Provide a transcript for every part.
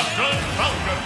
Captain Falcon.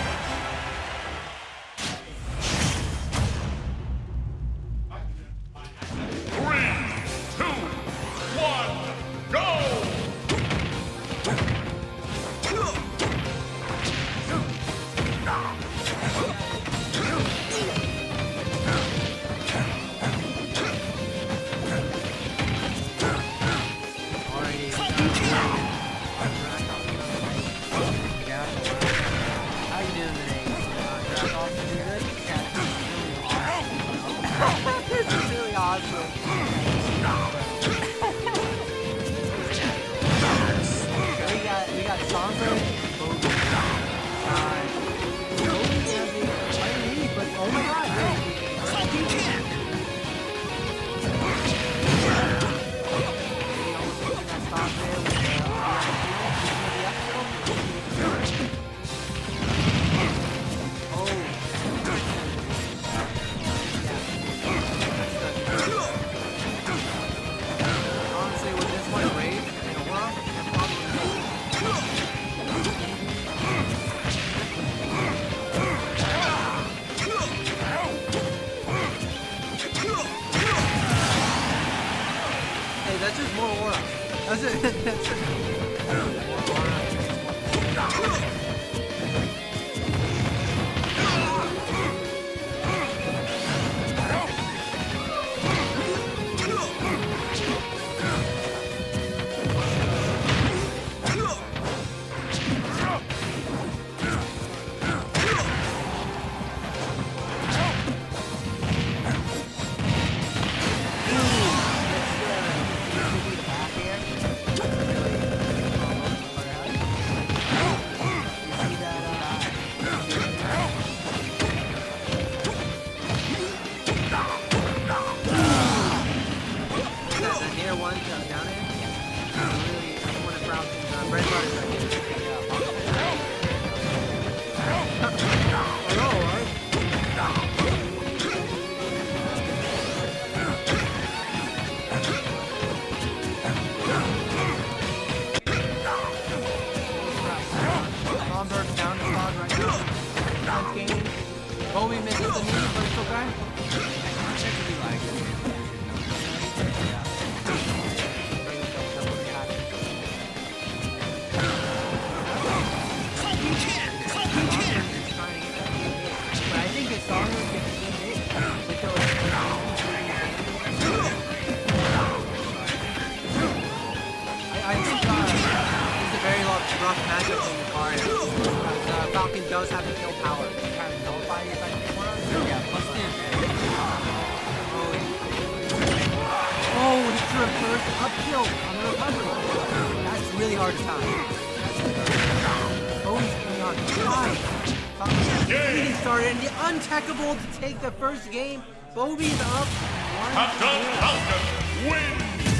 To take the first game, Bobby's up. Captain Falcon wins.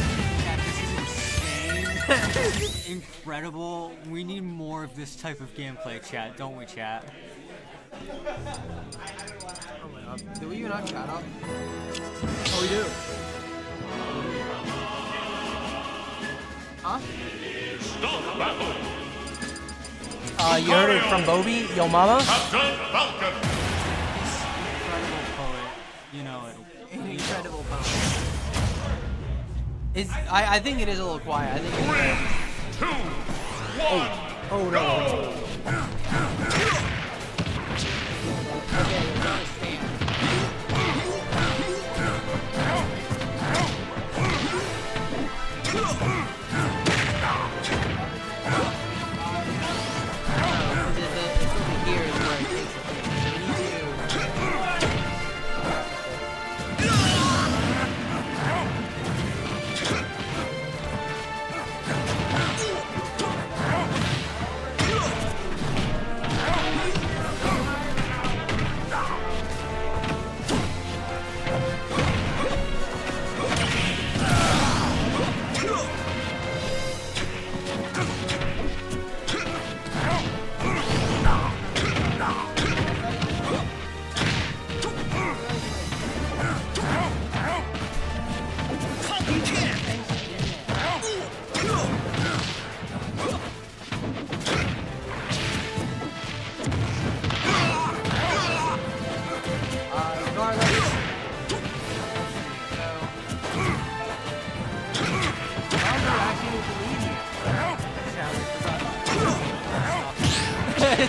Chat, this is insane. This is incredible. We need more of this type of gameplay, chat, don't we, chat? Oh my god. Do we even have chat up? Oh, we do. Huh? Stop battle. You heard it from Bobby, yo mama? Captain Falcon. You know it. An incredible power. I think it is a little quiet. I think it's 3, 2, 1. Oh no. Okay, it's on a stand. It's over here is where it takes it.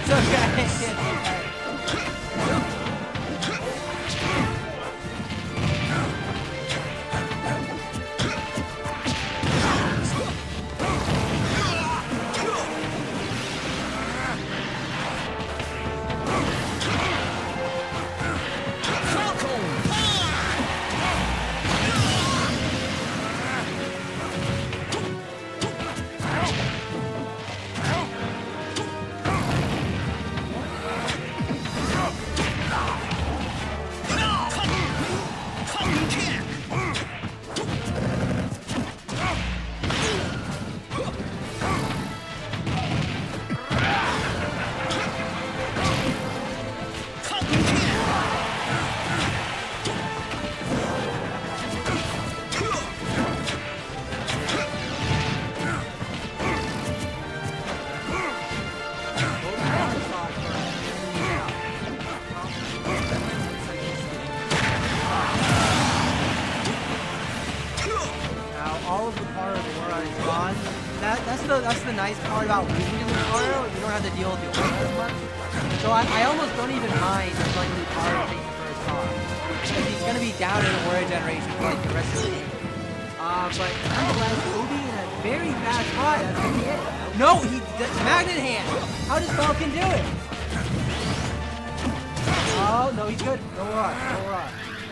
It's okay. That's the nice part about losing to Lucario. You don't have to deal with the aura as much. So I almost don't even mind letting Lucario take the first on. Because he's going to be down in aura generation for like the rest of the game. But nonetheless, Obi in a very bad spot. That's going to be it. No, Magnet Hand! How does Falcon do it? Oh, no, he's good. No rush, no rush.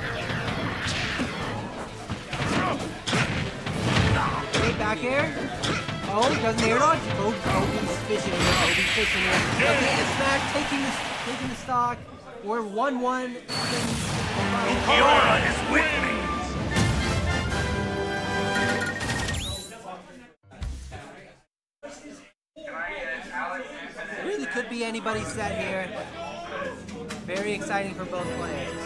Okay, back air. Oh, he doesn't air dodge. Obi's fishing here. Obi's fishing here. Okay, the smack, taking the stock. We're 1-1. Lucario is winning. It really could be anybody's set here. Very exciting for both players.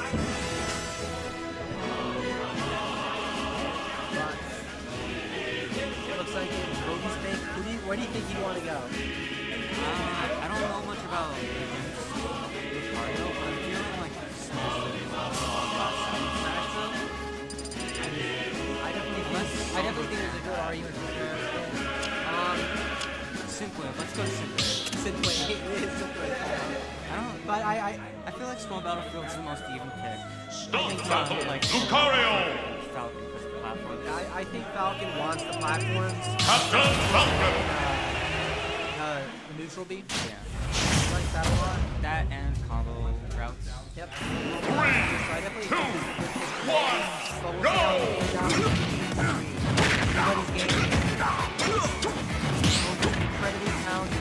Looks like it's Bogey's pick. Where do you think you want to go? I don't know much about Lucario, but I'm feeling like Smash I definitely think there's a good argument for sure. Synthwave. Let's go to Synthwave. Synthwave. It is Synthwave. But I feel like Small Battlefield is the most even pick. Stop battle. Lucario. Falcon because of the platform. I think Falcon wants the platforms. Captain Falcon. The neutral beam. Yeah. I like that a lot. That and combo routes. Yep. 3, So I definitely 2, 1, go! Everybody's game. Incredibly talented.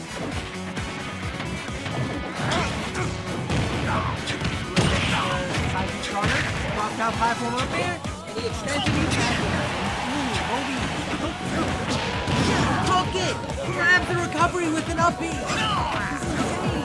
Side corner. Dropped out platform up there. And the extension he's back there. Ooh, Obi. Hook it! Grab the recovery with an up B. This is insane.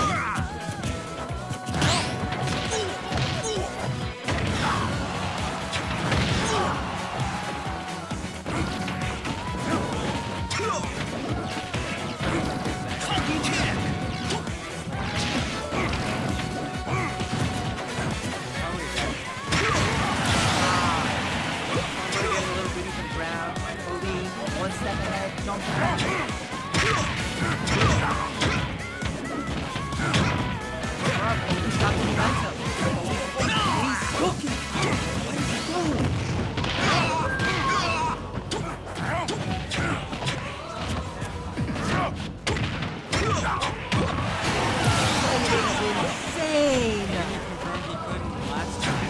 One step ahead, jump back. He's got the momentum. He's cooking. What is he doing? That is insane. He confirmed he couldn't last time.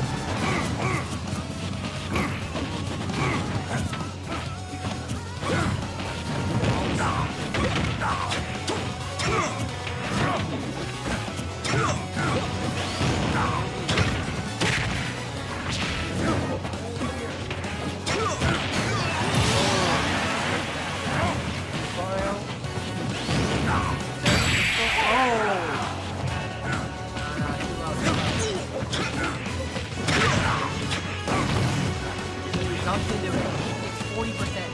Dumped into it. It's 40%.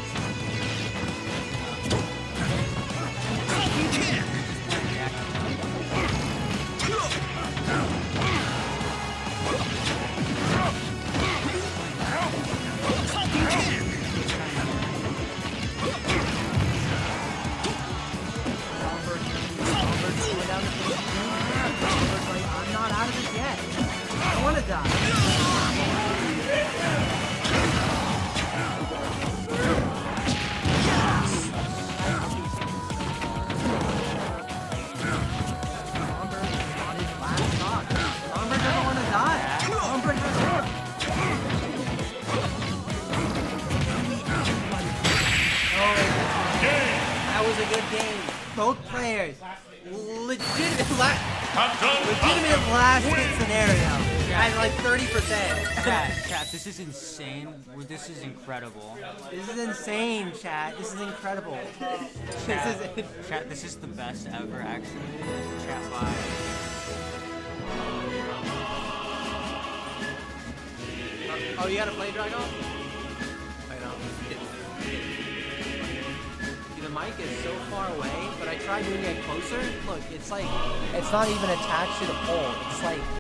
good game. Both players, legitimate Captain last hit scenario at like 30%. Chat, this is insane. This is incredible. This is insane, chat. This is incredible. Chat, this is the best ever, actually. Chat 5. Oh, you gotta play Dragon? Wait, no. See, the mic is so far away, but I tried doing it closer. Look, it's like, it's not even attached to the pole. It's like...